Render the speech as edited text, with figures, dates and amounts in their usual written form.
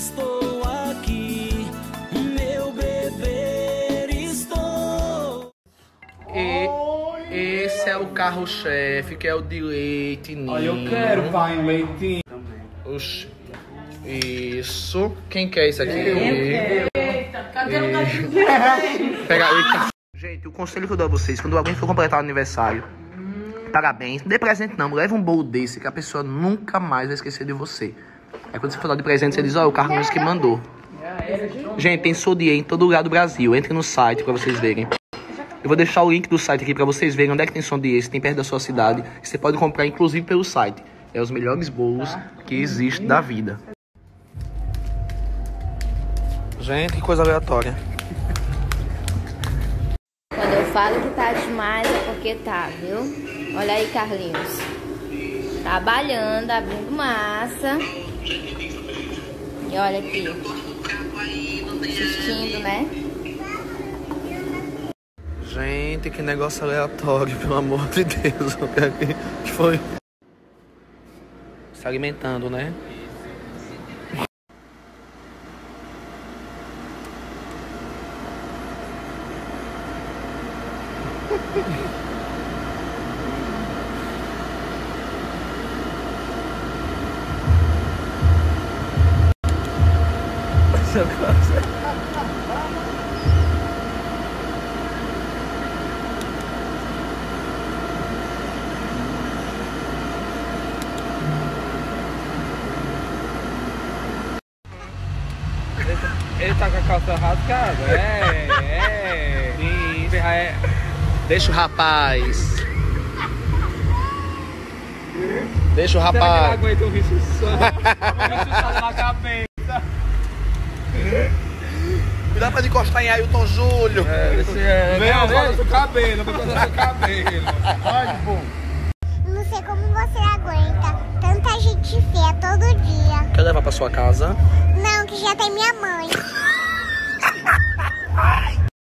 estou aqui, meu bebê, estou. E esse é o carro-chefe, que é o de leite ninho. Olha, eu quero pai em leitinho também. Oxi. Isso. Quem quer isso aqui? Eita, cadê o cachorro? Pega aí. Gente, o conselho que eu dou a vocês, quando alguém for completar o aniversário, parabéns, não dê presente não, leva um bolo desse que a pessoa nunca mais vai esquecer de você. Aí quando você for dar de presente, você diz, ó, o carro mesmo que mandou. Gente, tem Sodier em todo lugar do Brasil, entre no site pra vocês verem. Eu vou deixar o link do site aqui pra vocês verem onde é que tem Sodier, se tem perto da sua cidade, que você pode comprar inclusive pelo site. É os melhores bolos que existem da vida. Gente, que coisa aleatória. Quando eu falo que tá demais é porque tá, viu? Olha aí, Carlinhos. Trabalhando, abrindo massa. E olha aqui. Assistindo, né? Gente, que negócio aleatório, pelo amor de Deus. O que foi? Se alimentando, né? Ele tá com a calça rasgada? Deixa o rapaz. Deixa o Será que ele rapaz. aguenta um bicho só? Um bicho só na cabeça. Cuidado pra de encostar em Ailton Júlio. Vem, corta seu cabelo, vem cortar seu cabelo. Olha, bom. Não sei como você aguenta tanta gente feia todo dia. Quer levar pra sua casa? Não, que já tem minha mãe.